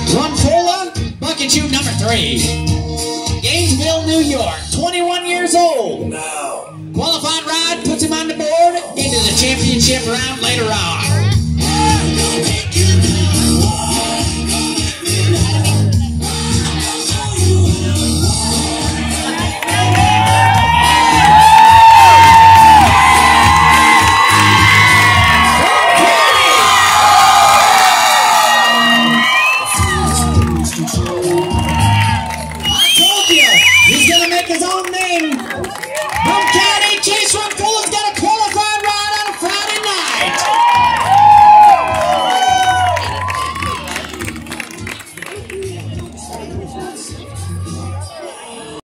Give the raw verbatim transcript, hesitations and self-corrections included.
Rum Cola, bucket chute number three. Gainesville, New York, twenty-one years old. No. Qualifying ride puts him on the board into the championship round later on.